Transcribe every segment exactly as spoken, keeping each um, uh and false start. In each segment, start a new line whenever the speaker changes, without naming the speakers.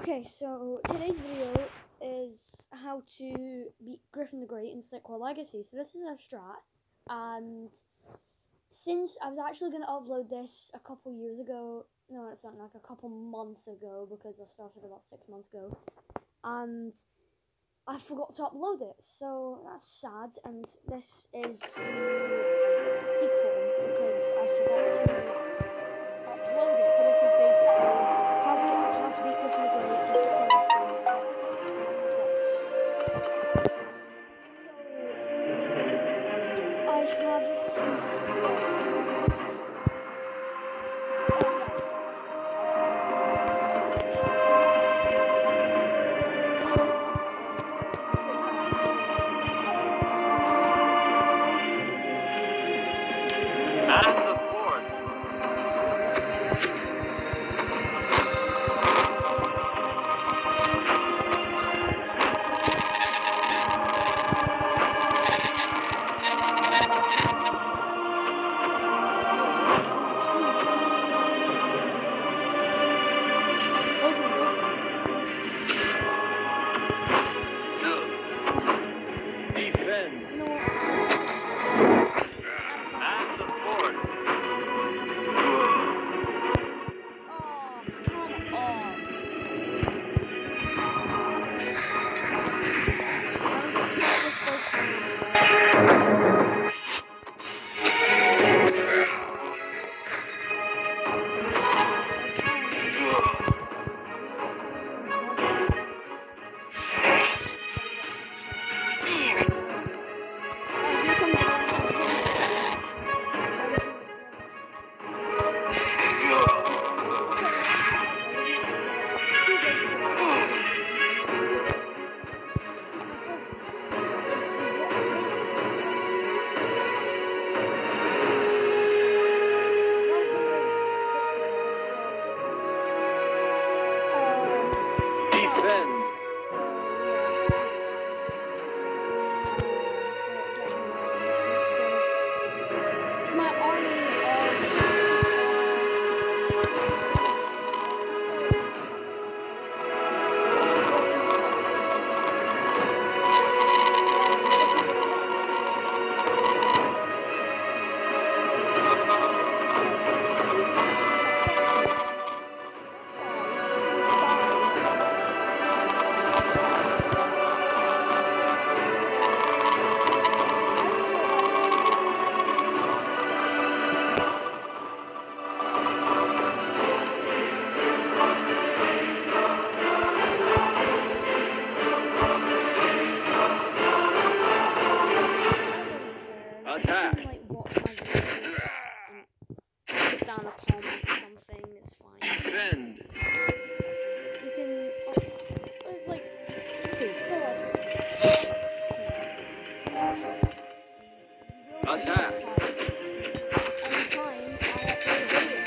Okay, so today's video is how to beat Griffin the Great in Slick Core Legacy. So this is our strat, and since I was actually going to upload this a couple years ago, no it's not, like a couple months ago, because I started about six months ago, and I forgot to upload it, so that's sad, and this is the sequel, because I forgot to upload it. So this is basically how to get how to beat Griffin the Great in Slick Core Legacy twice. So I have a few stuff. Oh yeah.
Attack!
You can, like, watch my videos and put down a comment or something, it's fine.
Defend!
You can, oh, it's like, please, go off.
Attack!
Anytime I upload a video.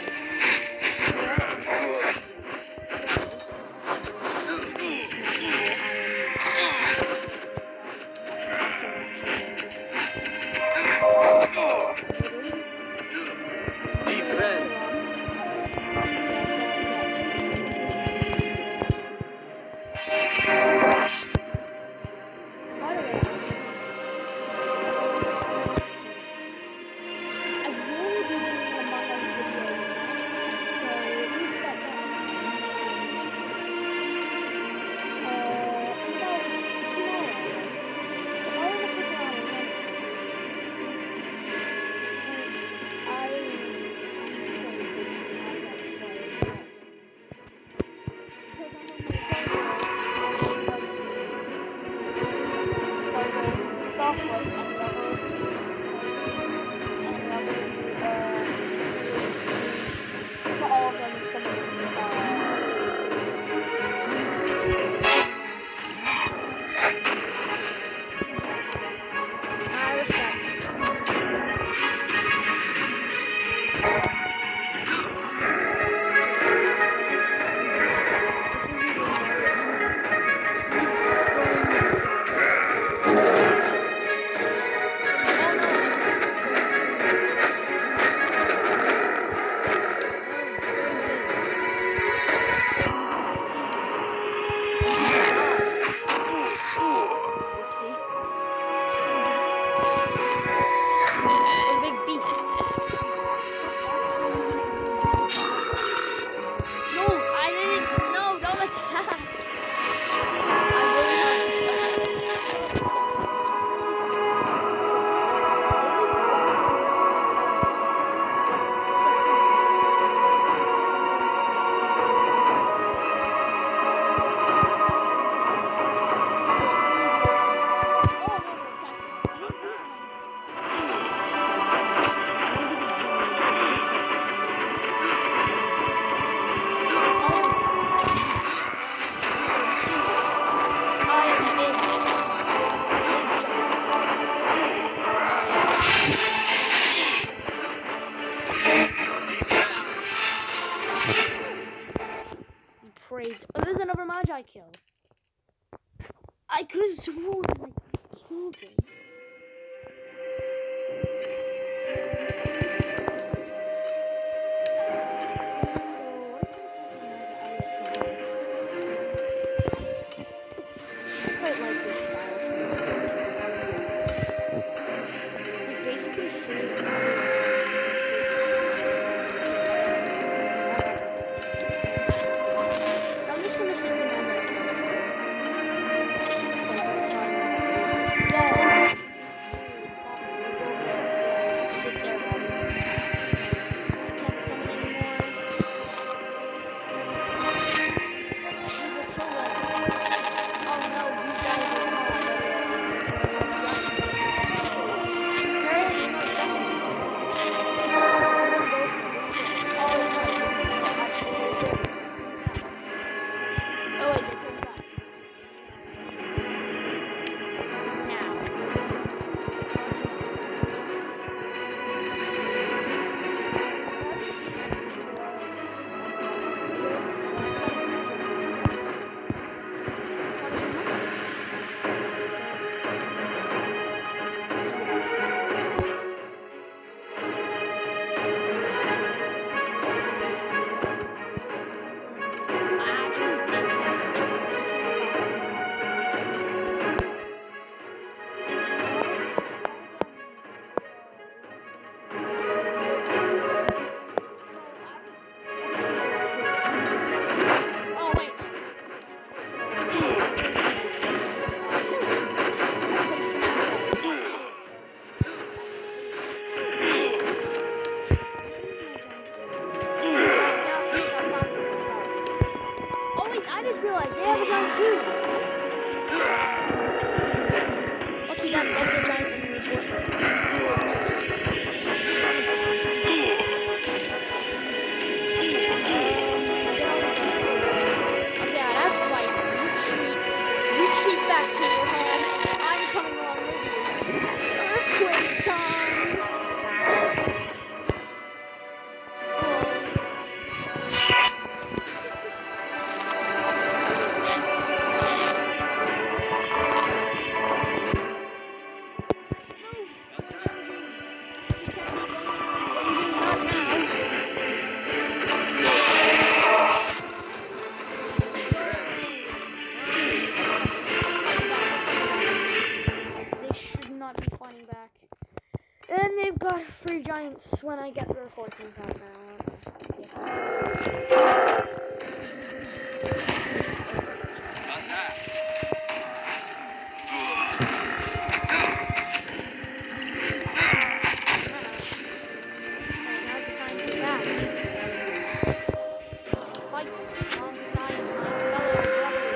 Stuff like any other, any other, uh, not all of them, some of them, uh, I respect. This is crazy. Oh, there's another Magi kill. I could have sworn I killed him. Quite like this style. It basically shows you. I'm just gonna sit here on that. Three giants when I get the reinforcements out now. Attack! Now's the time to attack. Fight alongside my fellow brothers.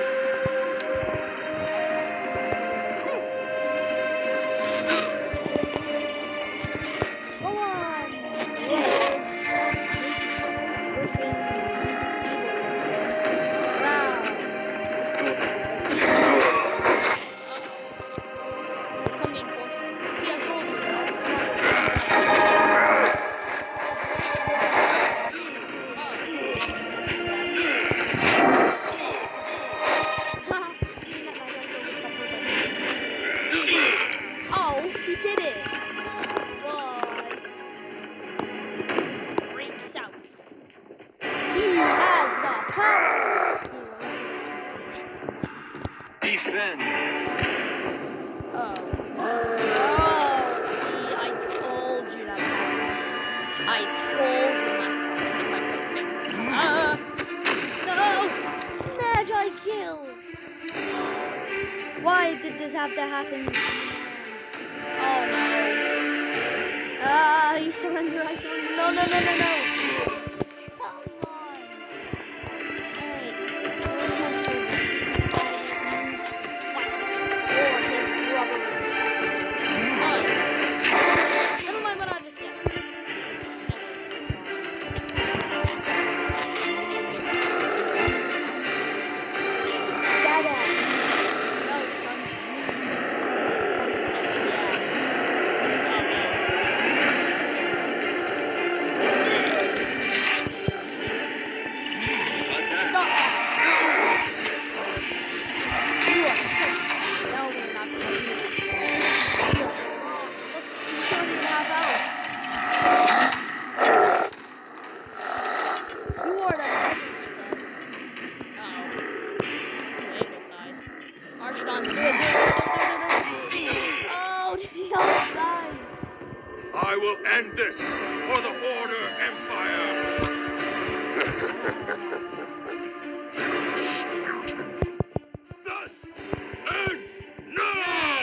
Defend.
Oh. Oh, see, I told you that. I told you last time. Uh, no! Magi kill! Why did this have to happen? Oh no. Ah, you surrender, I surrender. No, no, no, no, no. done. Do it, do it, do it, do it, do it, do it. Oh, they all died.
I will end this for the Order Empire. Thus ends now.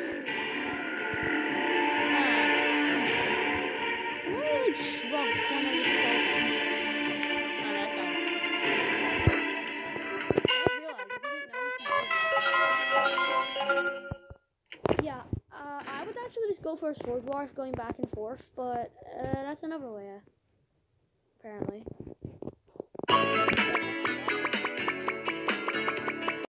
I really shrunk when I was oh, that does. Yeah, uh, I would actually just go for a sword war going back and forth, but uh, that's another way, apparently.